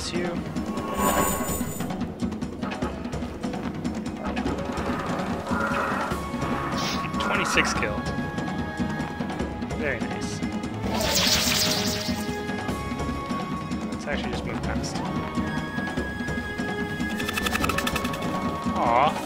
Bless you. Six killed. Very nice. Let's actually just move past. Aww.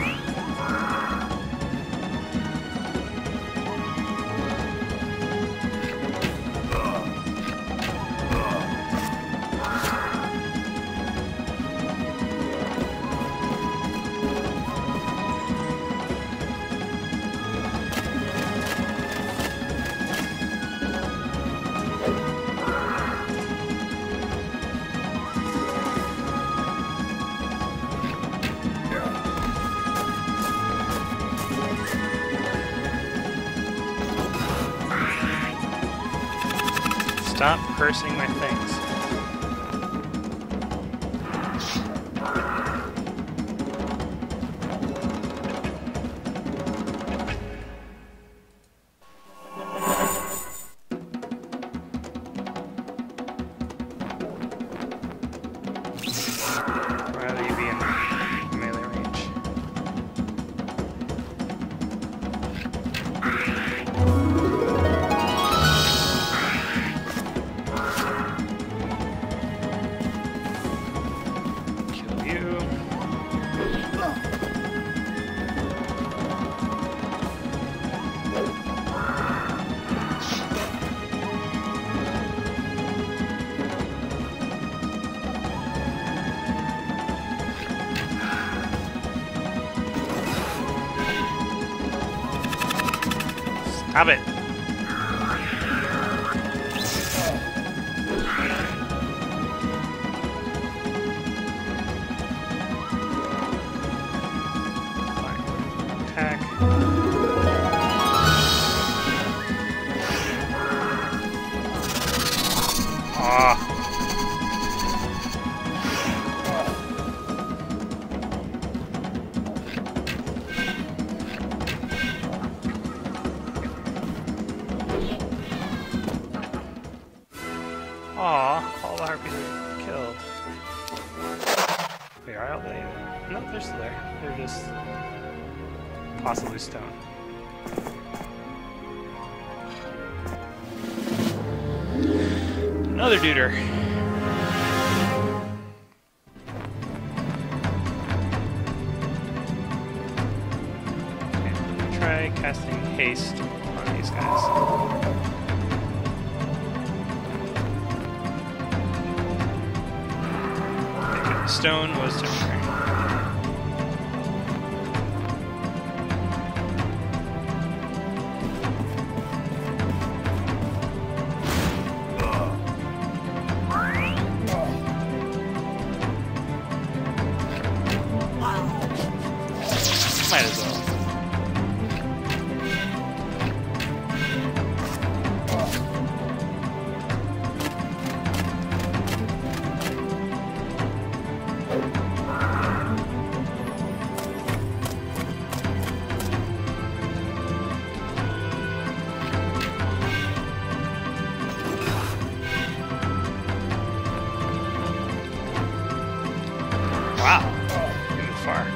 Stop cursing my things. Rather you be in melee range. Stop it. Attack. Ah. Aw, all the harpies are killed. Wait, are they? No, they're still there. They're just possibly stone. Another duder. Okay, I'm gonna try casting haste on these guys. Stone was temporary. Might as well. Wow, moving far.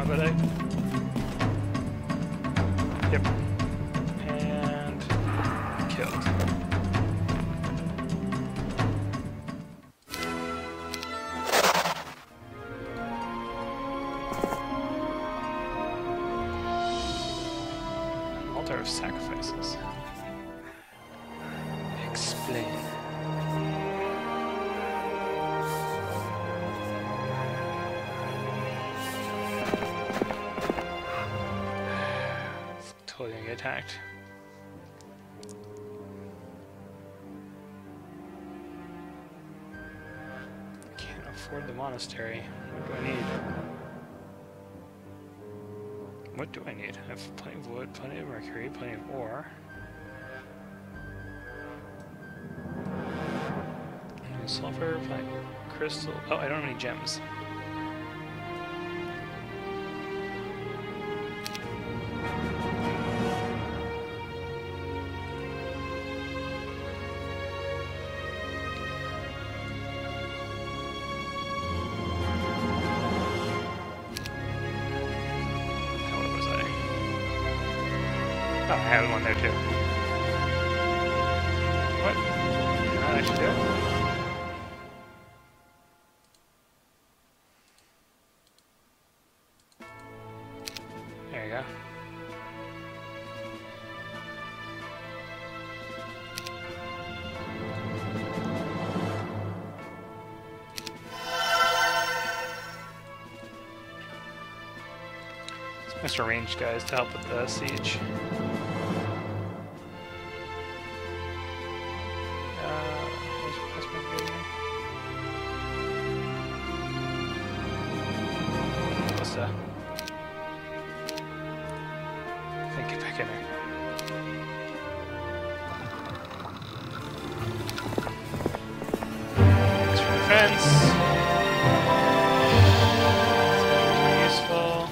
troglodyte. Yep. And killed. Altar of sacrifices. Explain. Totally gonna get attacked. Can't afford the monastery. What do I need? What do I need? I have plenty of wood, plenty of mercury, plenty of ore. Sulfur, plenty of crystal. Oh, I don't have any gems. Oh, I had one there too. What? Did I actually do it? There you go. Some extra ranged guys to help with the siege. Get back in there. Thanks for the fence. It's useful.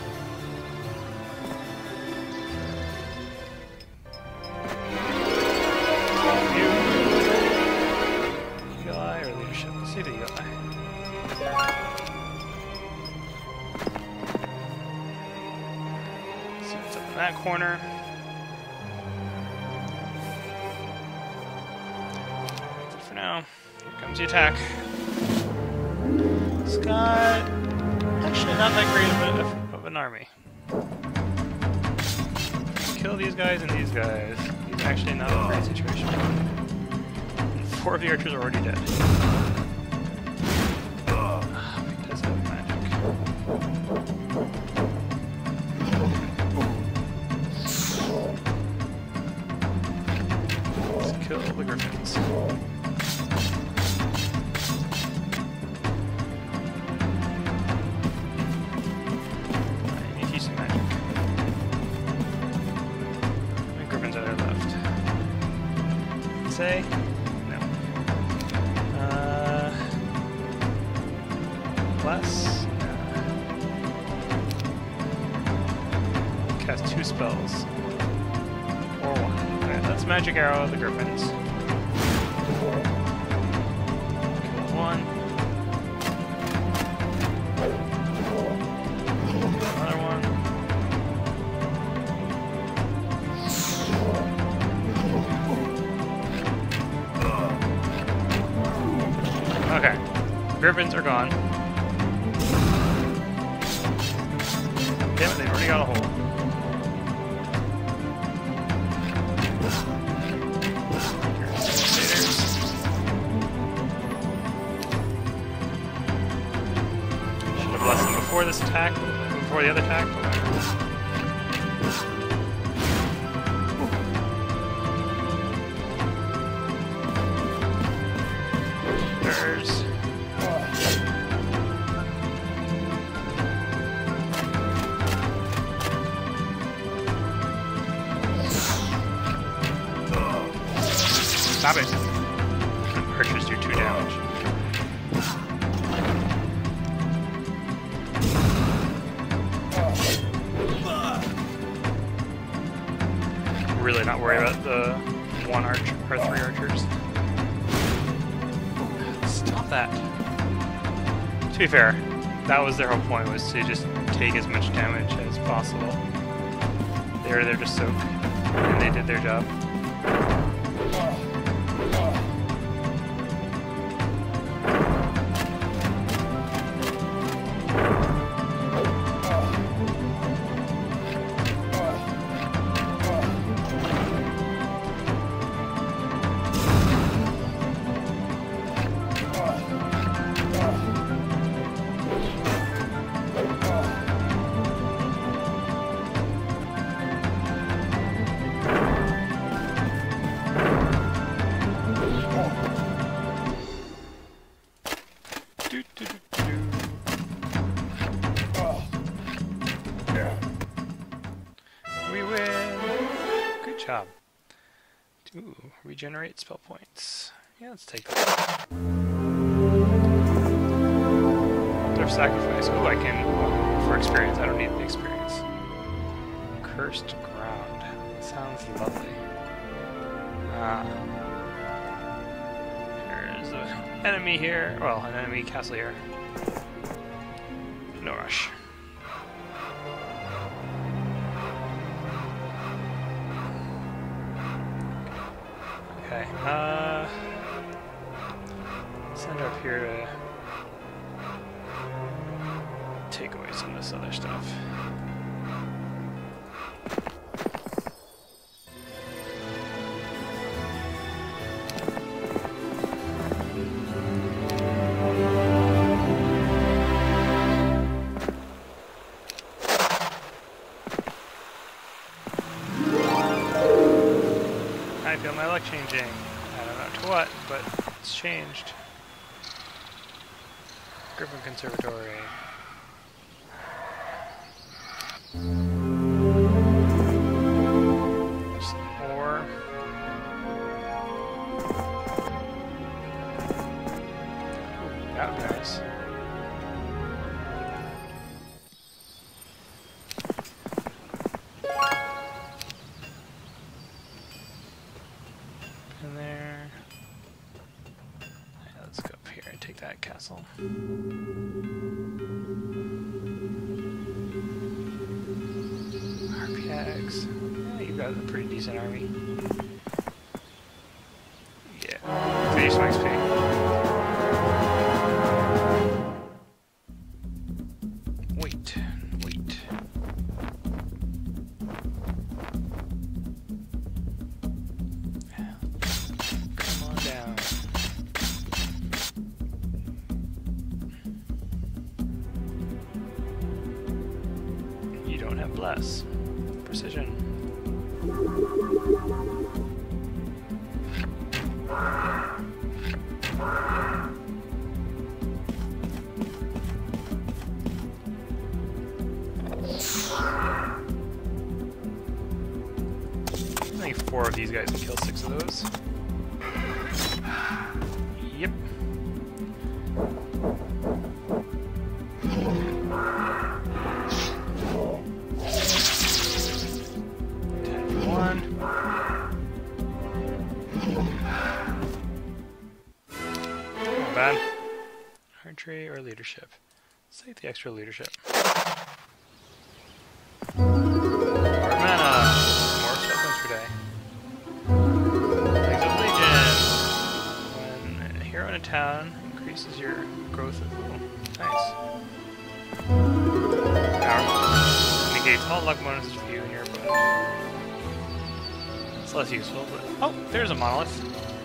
Eagle Eye or leadership? Let's see the Eagle Eye. That corner. But for now, here comes the attack. Scott, actually not that great of an army. Kill these guys and these guys. He's actually not a great situation. And 4 of the archers are already dead. He does have magic. Kill the griffins. I need to use some magic. How many griffins are there left? Say? No. Less? Cast 2 spells. Or 1. Alright, that's Magic Arrow of the Griffins. Kill 1. Another one. Okay. Griffins are gone. Damn it, they've already got a hole. Before this attack, before the other attack. There's stop it. Archers do 2 damage. Really not worried about the 1 archer or 3 archers. Stop that. To be fair, that was their whole point, was to just take as much damage as possible. They were there to soak, and they did their job. We win! Good job. Ooh, regenerate spell points. Yeah, let's take that. Altar of Sacrifice. Ooh, I can... for experience. I don't need the experience. Cursed Ground. Sounds lovely. There's an enemy here. Well, an enemy castle here. No rush. Okay, send her up here to take away some of this other stuff. I feel my luck changing. I don't know to what, but it's changed. Griffin Conservatory. Some more. Ooh, that would be nice. In there. Yeah, let's go up here and take that castle. RPX. Yeah, you've got a pretty decent army. Yeah. Finish my XP. Wait. Come on down. You don't have bless. Precision. Only 4 of these guys can kill 6 of those. Yep. Bad. Archery or leadership? Let's take the extra leadership. More mana! More weapons per day. Legs of Legion! When a hero in a town increases your growth of... Ooh, nice. Power bonus. Negates all luck bonuses for you and your opponent. It's less useful, but... Oh! There's a monolith.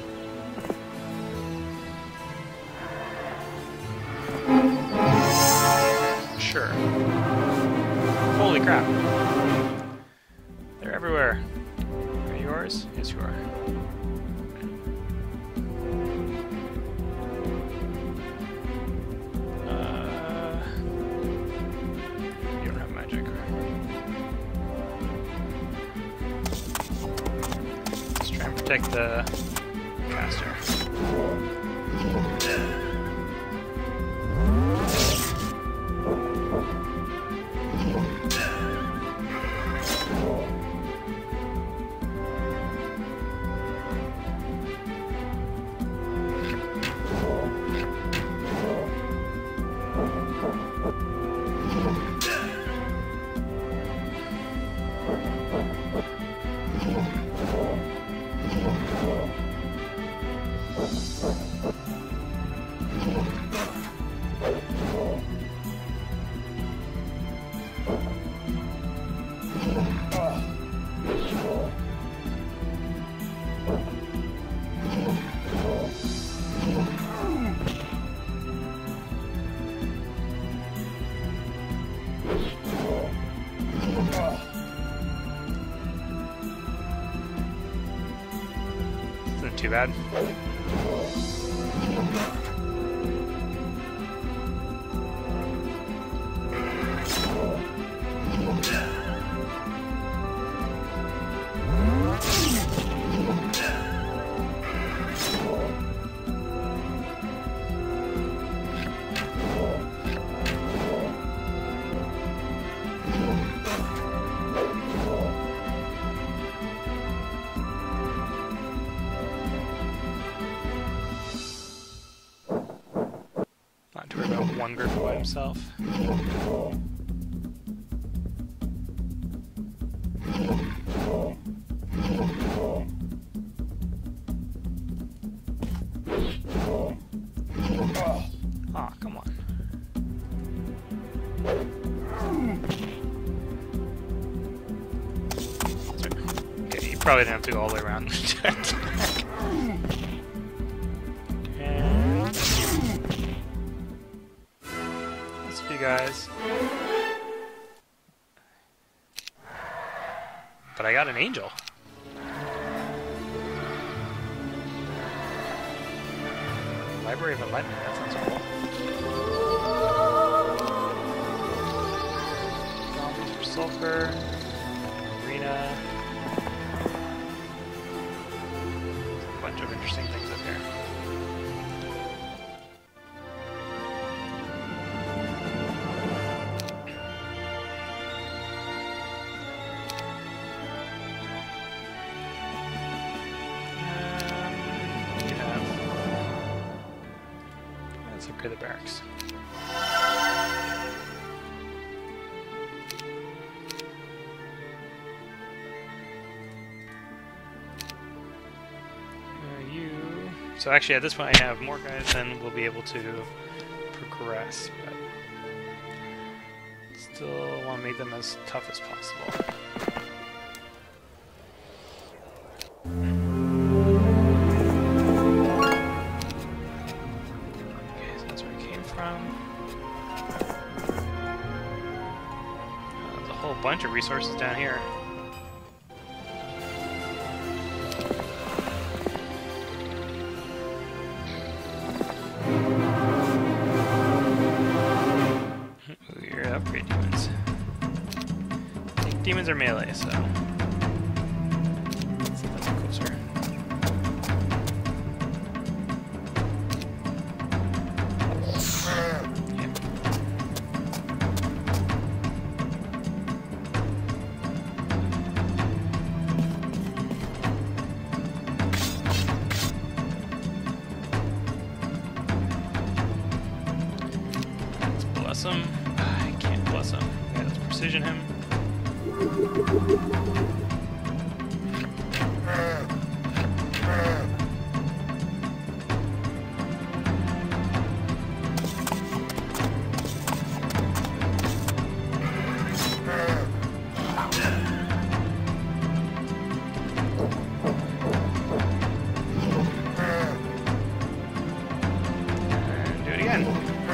Sure. Holy crap. They're everywhere. Are you yours? Yes, you are. You don't have magic. Let's try and protect the caster. too bad. Not to worry about one Griffin by himself. Aw, come on. Okay, you probably didn't have to go all the way around. You guys. But I got an angel. Library of Enlightenment, that sounds cool. Zombies for sulfur. Arena. A bunch of interesting things up here. The barracks. So actually at this point I have more guys than we'll be able to progress, but still want to make them as tough as possible. Bunch of resources down here. Ooh, your upgrade demons. I think demons are melee, so let's see if that's closer. Him. I can't bless him. Yeah, let's precision him. And do it again.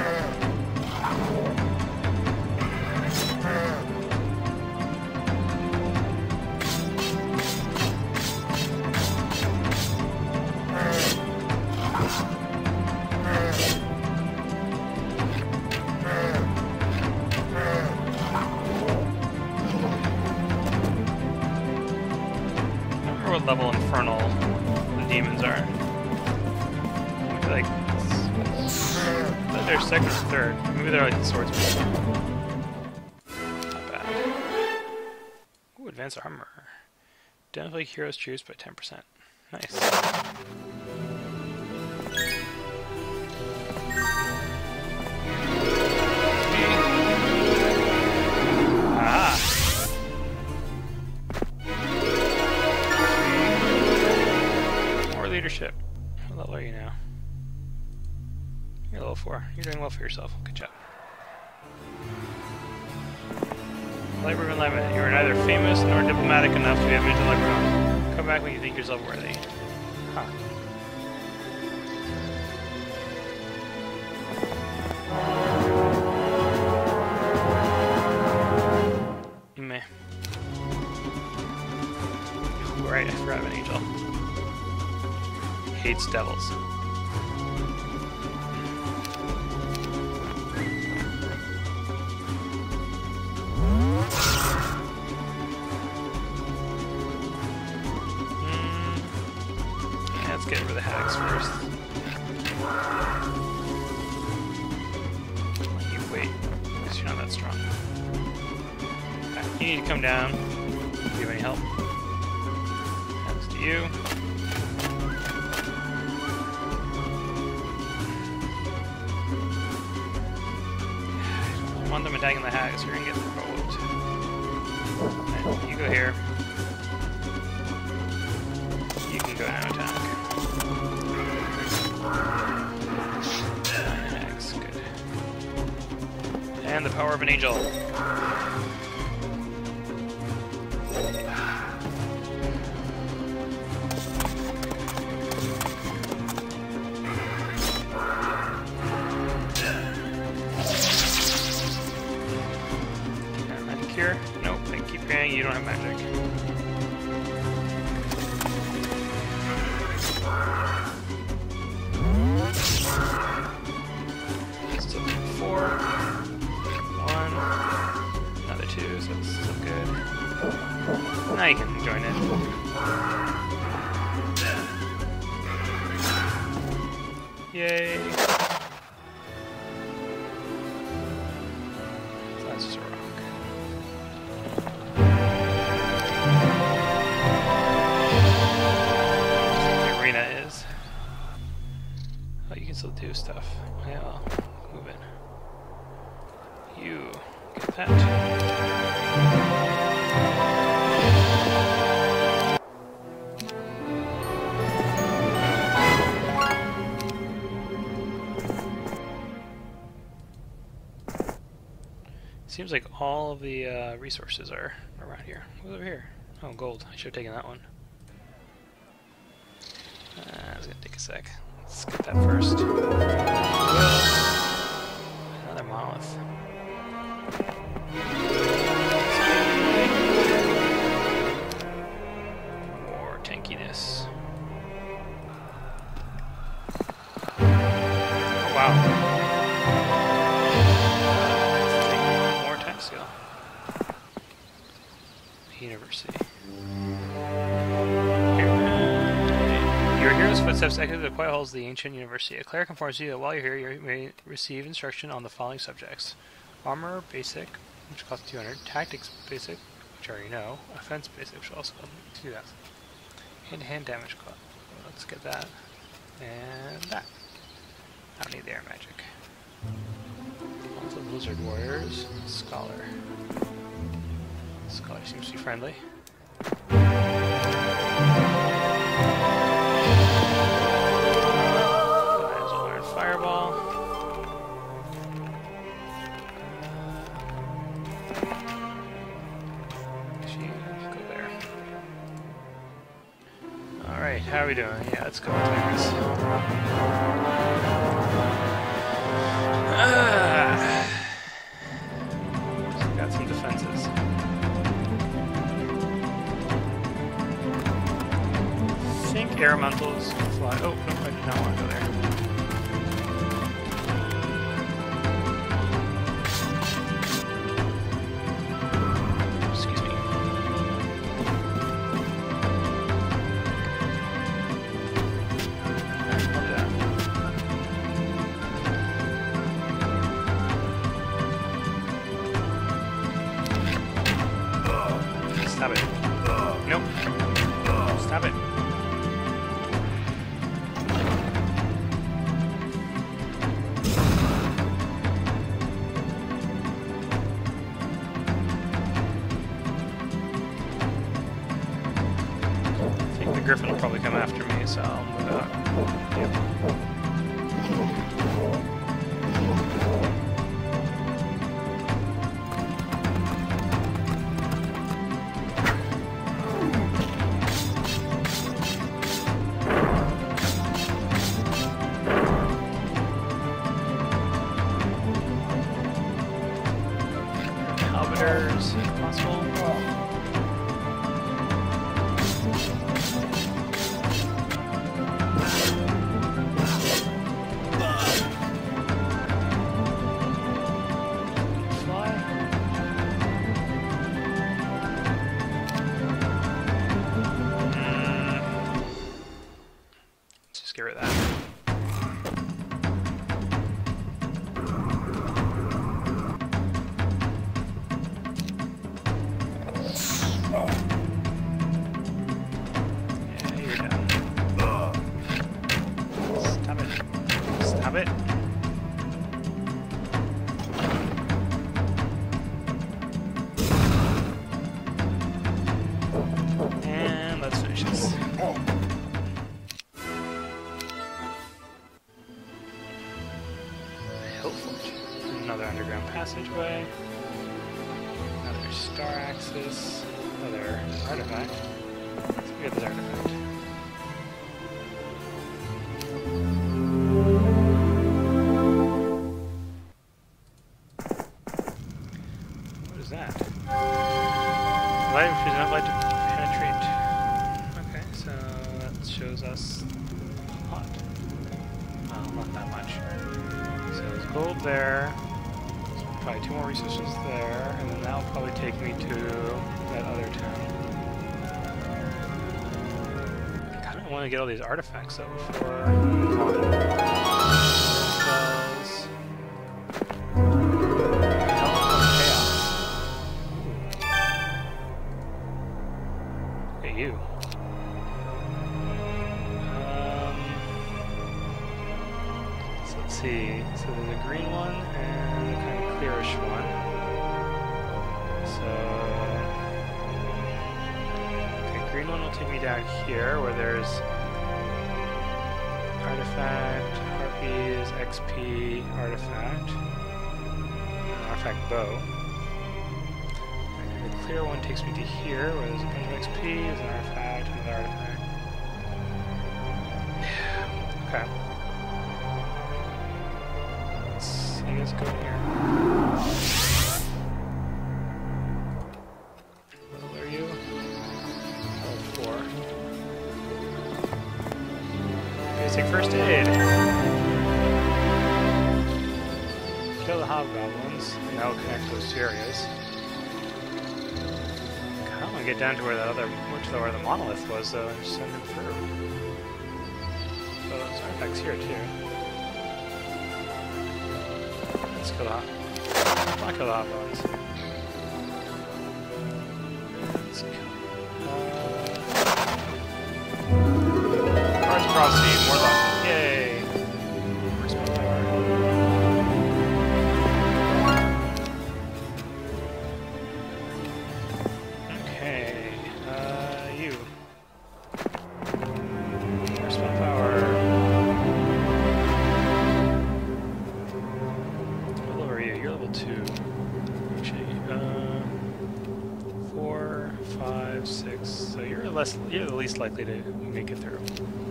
What level infernal the demons are? Like they're second or third. Maybe they're like the swordsmen. Not bad. Ooh, advanced armor. Identify heroes choose by 10%. Nice. Leadership. What level are you now? You're level 4. You're doing well for yourself. Good job. Library of Enlightenment. You are neither famous nor diplomatic enough to be admitted to the library. Come back when you think yourself worthy. Huh. Meh. Right, I forgot an angel. hates devils. Yeah, let's get rid of the hags first. You wait, because you're not that strong. Right, you need to come down. Do you have any help? Happens to you. I want them attacking the hags. You're gonna get provoked. And you go here. You can go down and attack. 9 hags, good. And the power of an angel. Cure? Nope, I keep praying you don't have magic. Still 4. 1. Another 2, so it's still good. Now you can join in. Yay! So that's just a rock. Still do stuff. Yeah, well, move in. You get that. Seems like all of the resources are around here. What's over here? Oh, gold. I should have taken that one. It's gonna take a sec. Let's get that first. Another monolith. More tankiness. Oh, wow. More attack skill. University. Your hero's footsteps echo the quiet halls of the ancient university. A cleric informs you that while you're here, you may receive instruction on the following subjects: armor basic, which costs 200; tactics basic, which I already know; offense basic, which also costs 2,000; hand-to-hand damage cost. Well, let's get that and that. I don't need the air magic. Also, Blizzard Warriors, Scholar. Scholar seems to be friendly. Fireball. Go there. Alright, how are we doing? Yeah, let's go attack this. So we got some defenses. I think air elementals fly. Oh, no, I did not want to go there. Stop it. Nope. Stop it. I think the Griffin will probably come after me, so I'll move out. Yep. If possible. passageway. Another star axis. Another artifact. Let's get this artifact. What is that? Light is not light to penetrate. Okay, so that shows us a lot. Well, not that much. So there's gold there. There's probably 2 more resources there, and then that'll probably take me to that other town. I kind of want to get all these artifacts though before I move on. You. So let's see. So there's a green one and a kind of clearish one. So okay, green one will take me down here where there's artifact, harpies, XP, artifact, artifact bow. The clear one takes me to here, where there's a bunch of XP, there's an artifact, another artifact. Okay. Let's go here. What level are you? Level 4. Basic first aid. Kill the hobgoblins, and that will connect those 2 areas. I want to get down to where that other, where the monolith was, though, and just send them through. So there's artifacts here too. Let's kill the not kill the hobgoblins. Let's kill. Cards Prophecy, more luck. Yay! Where's my power? You. Where's my power? What level are you? You're level 2. Actually, 4, 5, 6. So you're the least likely to make it through.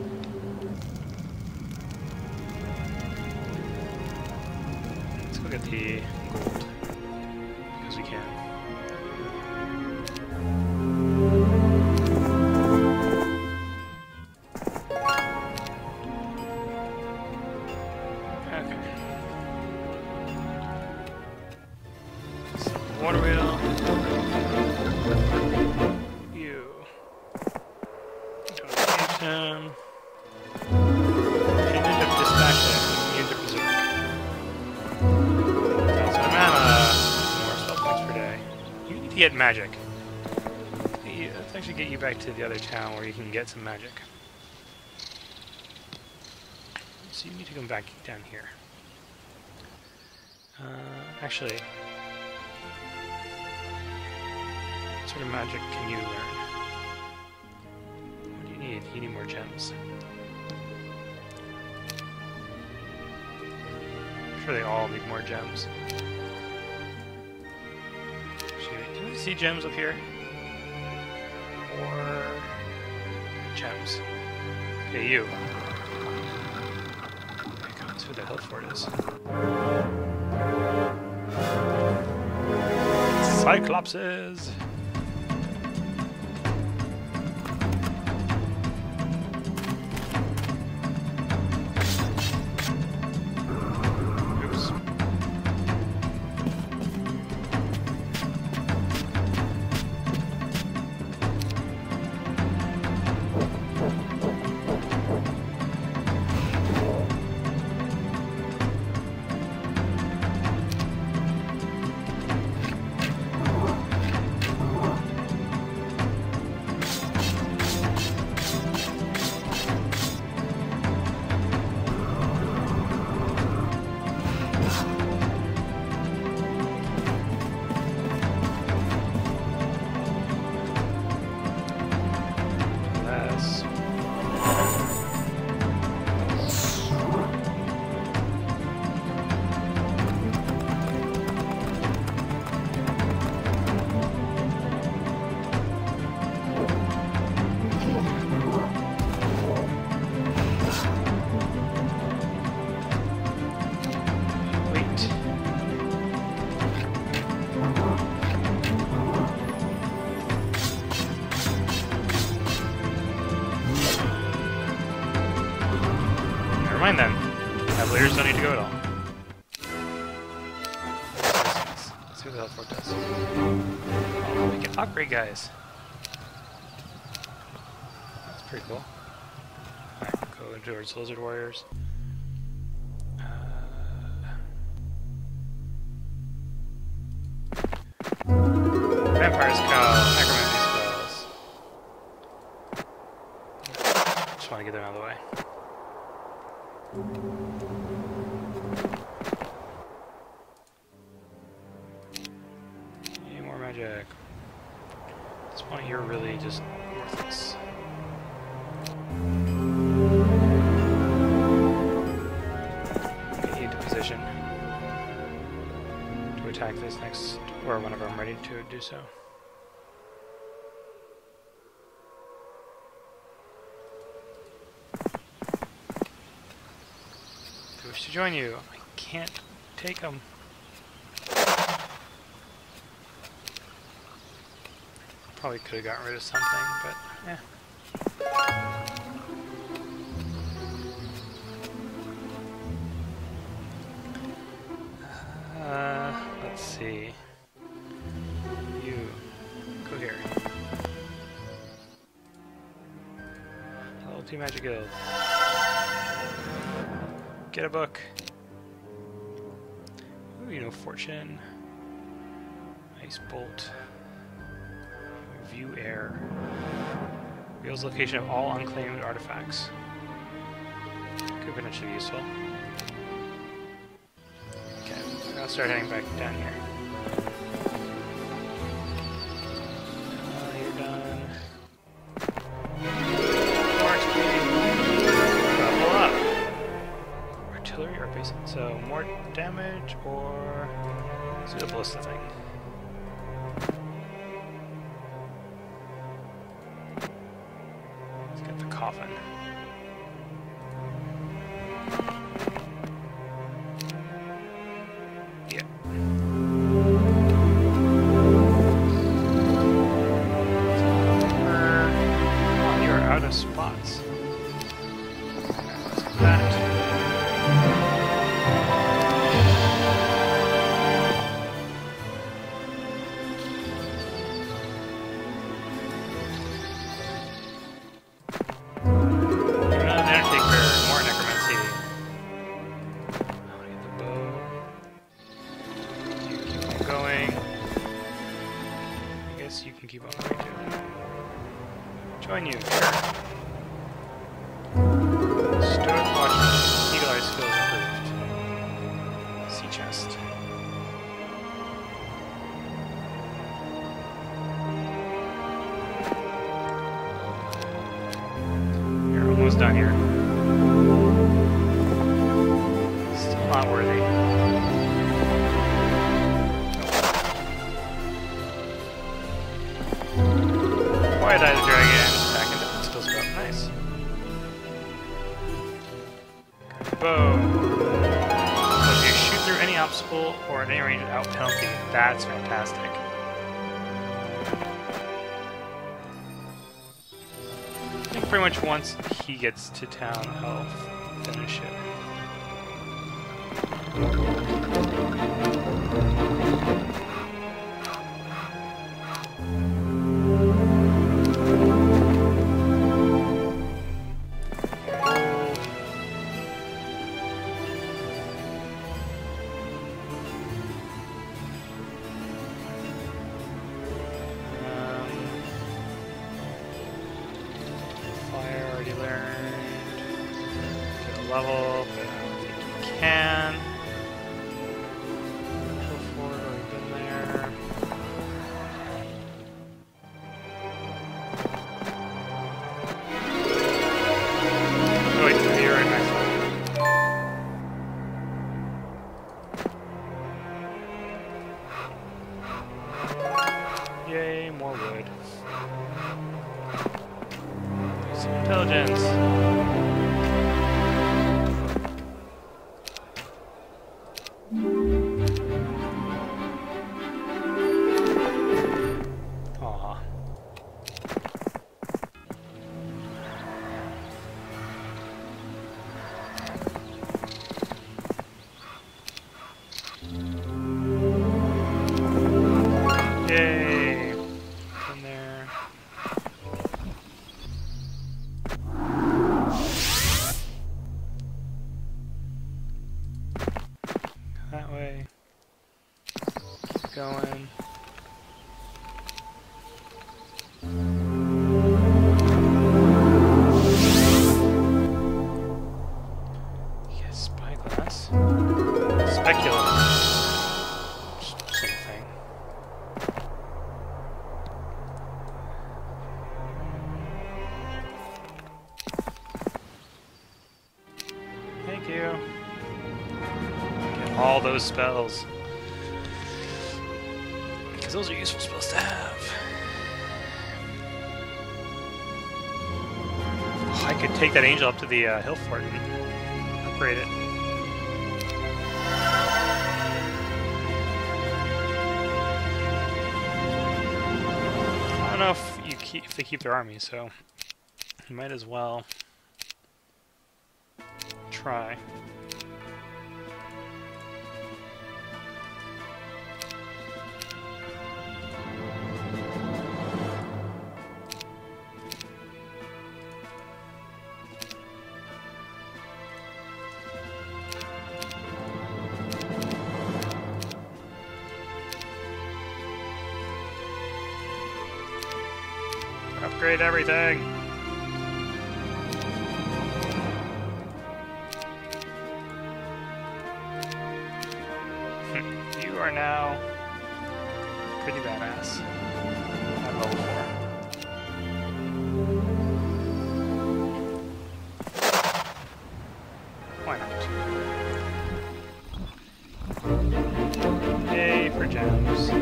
Let's go get the gold because we can. Water wheel. You. Domination. Opinion of dispassion. Immune to berserk. 1000 mana. More spell points per day. You need to get magic. Let's actually get you back to the other town where you can get some magic. So you need to come back down here. Actually, what sort of magic can you learn? What do you need? You need more gems. I'm sure they all need more gems. Actually, do you see gems up here? Or gems? Okay, you. That's who the hill fort is. Cyclopses! Oops. Fine then. Cavaliers don't need to go at all. Let's see what the health fort does. Oh, we can upgrade guys. That's pretty cool. Alright, go towards Lizard Warriors. Vampire's Cow, Necromancy spells. Just want to get them out of the way. Any more magic? At this point, you're really just worthless. Get you into position to attack this next, or whenever I'm ready to do so. I wish to join you. I can't take them. Probably could have gotten rid of something, but eh. Let's see. You go here. Level 2 Magic Guild. Get a book. Ooh, you know, Fortune. Ice Bolt. View Air. Reveals location of all unclaimed artifacts. Could potentially be useful. Okay, I'll start heading back down here. You're done. More XP. Level up. Artillery or basic? So more damage or let's do the ballista thing. Let's get the coffin. Yeah. Oh, you're out of spots. Let's do that. You can keep on going too. Join you, sure. Stoic Watchman, Eagle Eye skills improved. Sea chest. You're almost done here. Still not worthy. Quiet-Eye the Dragon, back into the skill scope. Nice. Bow. So if you shoot through any obstacle or at any range without penalty, that's fantastic. I think pretty much once he gets to town, I'll finish it. Level, but I don't think you can. Go forward, already been there. Oh wait, no, you're right next one. Yay, more wood. Some intelligence. going. Yes, spyglass. Speculum. Same thing. Thank you. Get all those spells. Because those are useful spells to have. Oh, I could take that angel up to the hill fort and upgrade it. I don't know if they keep their army, so you might as well try. Upgrade everything! You are now pretty badass at level 4. Why not? Yay for gems.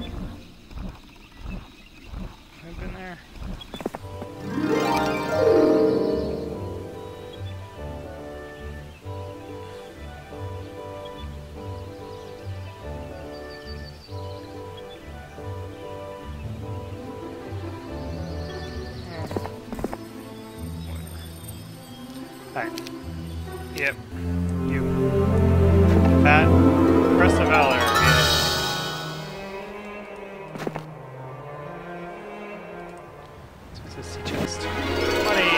I've been there. Alright. Yep. You. That. Crest of Valor. Yeah. What's this sea chest? Money!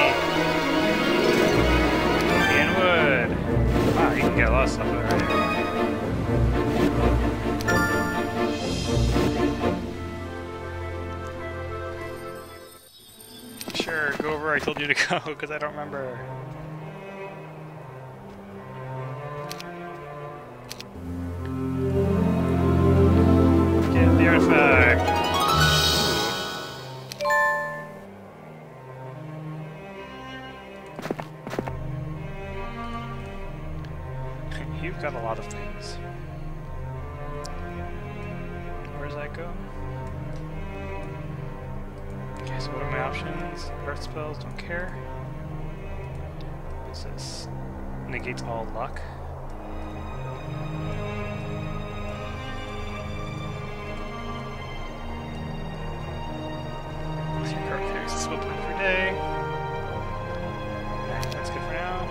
And wood! Wow, you can get a lot of stuff already. Sure, go over where I told you to go, because I don't remember. Get the artifact! You've got a lot of things. Where does that go? Okay, so what are my options? Earth spells, don't care. What's this? Negates all luck. What's your card here? It's a spell point per day. Alright, that's good for now.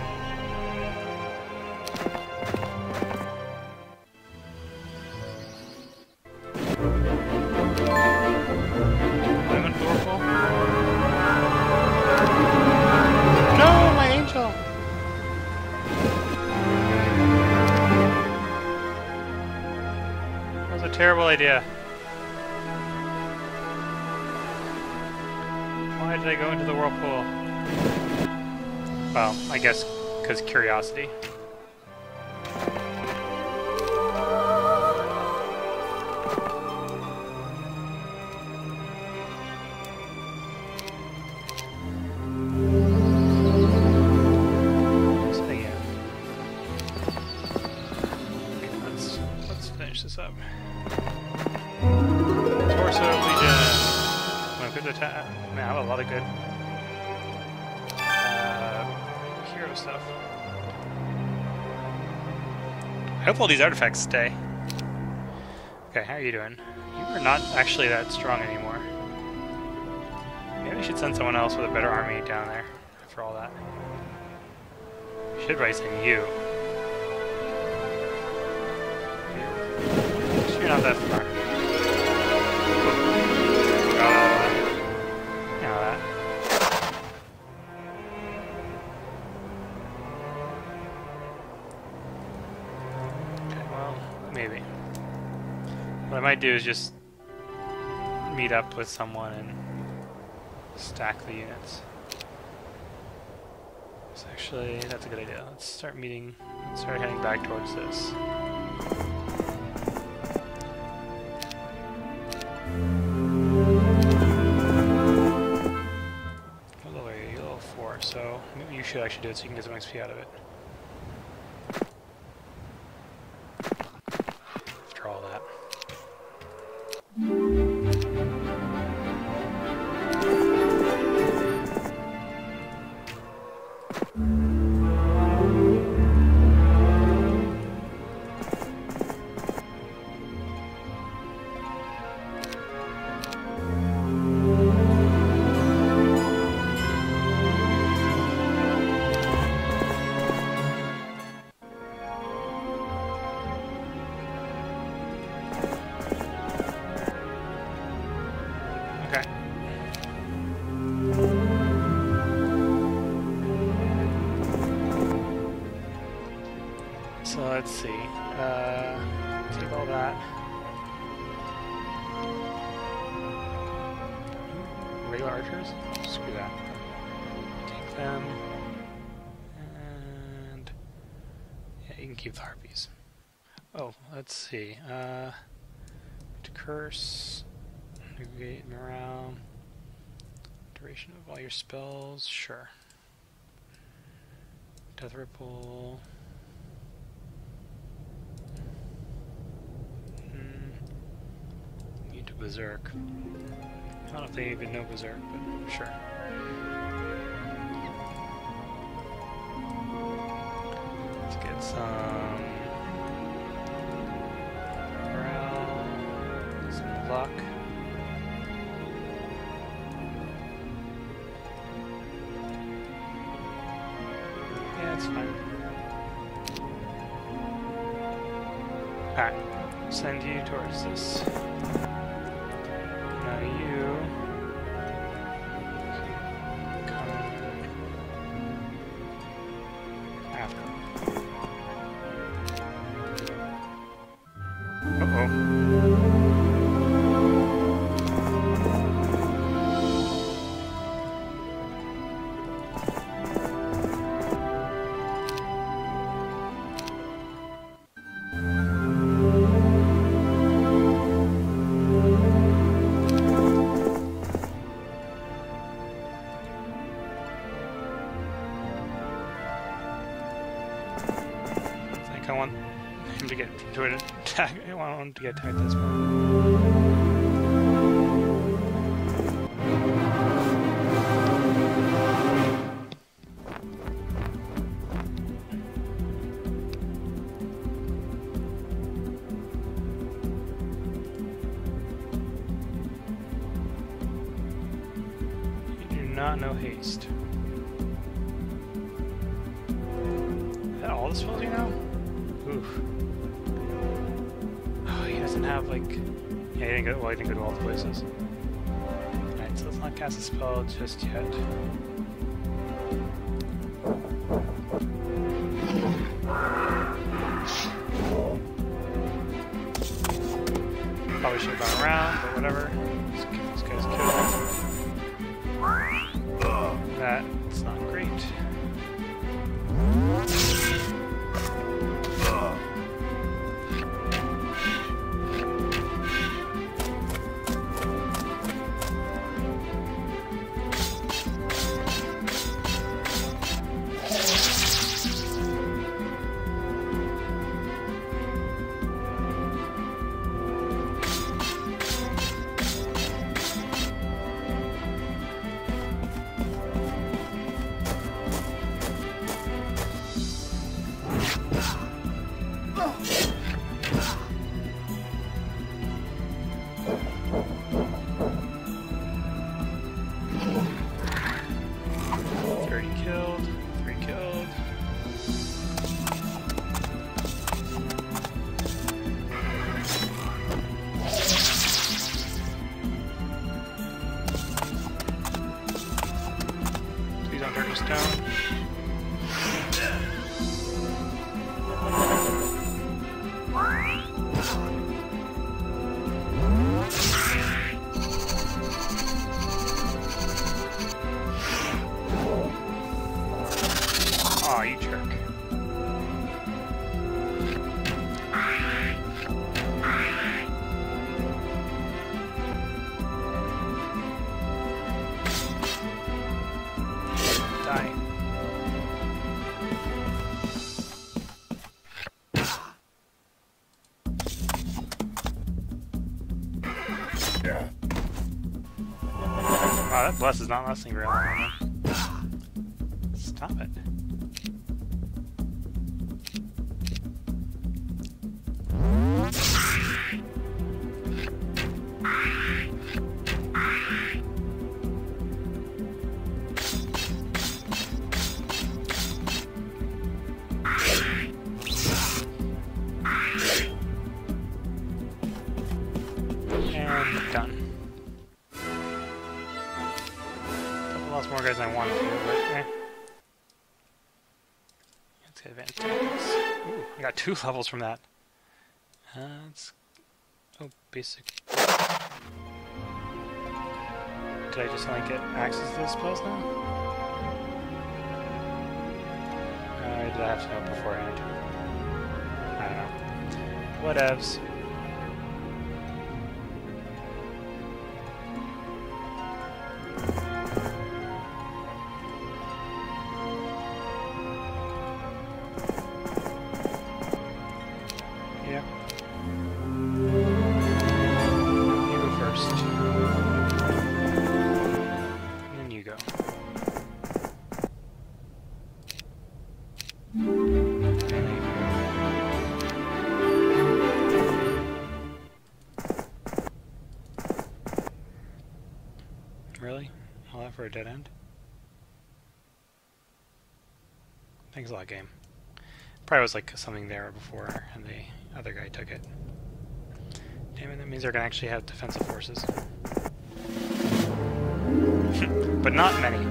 Terrible idea. Why did I go into the whirlpool? Well, I guess because curiosity. So yeah. Okay, let's finish this up. Torso of Legion. When good attack. Man, I have a lot of good hero stuff. I hope all these artifacts stay. Okay, how are you doing? You are not actually that strong anymore. Maybe I should send someone else with a better army down there after all that. Should probably send you. You're not that far. I might might do is just meet up with someone and stack the units. So actually, that's a good idea. Let's start heading back towards this. What level are you? You're level 4, so maybe you should actually do it so you can get some XP out of it. After all that. So let's see. Take all that. Regular archers? Screw that. Take them. And yeah, you can keep the harpies. Oh, let's see. To curse, negate morale, duration of all your spells, sure. Death ripple. Berserk. I don't know if they even know Berserk, but sure. Let's get some morale, some luck. Yeah, it's fine. Alright, send you towards this. Now you come after. I want him to get to an attack. I want him to get attacked this point. You do not know haste. Is that all the spells you know? Oof. Oh, he doesn't have like. Yeah, he didn't go. Well, he didn't go to all the places. Alright, so let's not cast a spell just yet. Probably should have gone around, but whatever. Just get these guys killed. That's not great. Aw, you jerk. Die. Wow, that bless is not lasting very long. Stop it. And done. Lots more guys than I wanted to, but eh. Let's get advanced tactics. Ooh, I got 2 levels from that. Let's... Oh, basic. Did I just like get access to those spells now? Did I have to know beforehand? I don't know. Whatevs. Yeah. You go first. And then you go. And then you go. Really? All that for a dead end? Thanks a lot, game. Probably was like something there before, and the other guy took it. Damn it, that means they're gonna actually have defensive forces. But not many.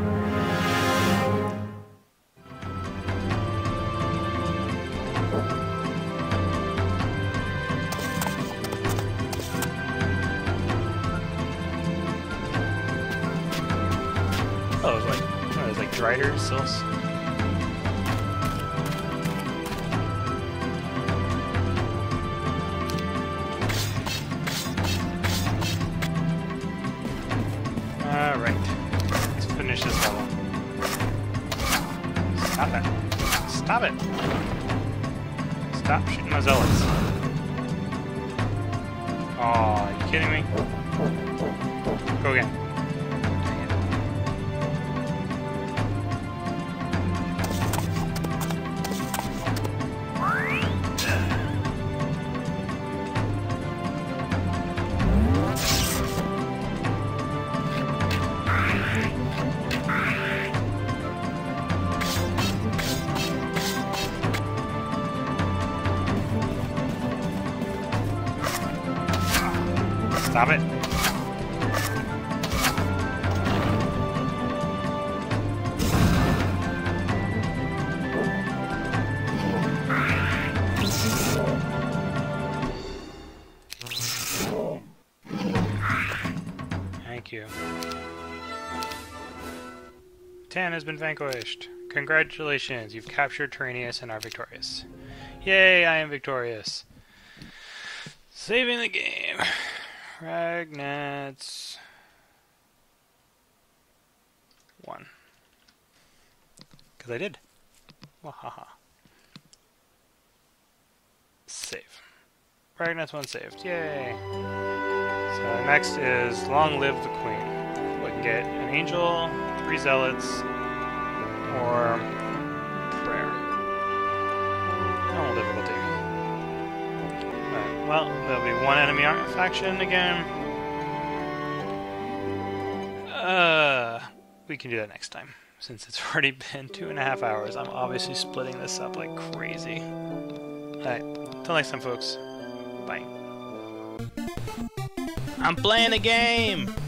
Oh, it was like, what, it was like Driders, Sils? Alright, let's finish this level. Stop it. Stop it! Stop shooting my zealots. Aw, are you kidding me? Go again. Dang it. Stop it. Thank you. 10 has been vanquished. Congratulations, you've captured Terranius and are victorious. Yay, I am victorious. Saving the game. Ragnats 1. Because I did. Wahaha. Save. Ragnats 1 saved. Yay. So next is Long Live the Queen. We can get an angel, 3 zealots, or prayer. Normal difficulty. Well, there'll be 1 enemy faction again. We can do that next time. Since it's already been 2.5 hours, I'm obviously splitting this up like crazy. Alright, till next time, folks. Bye. I'm playing a game!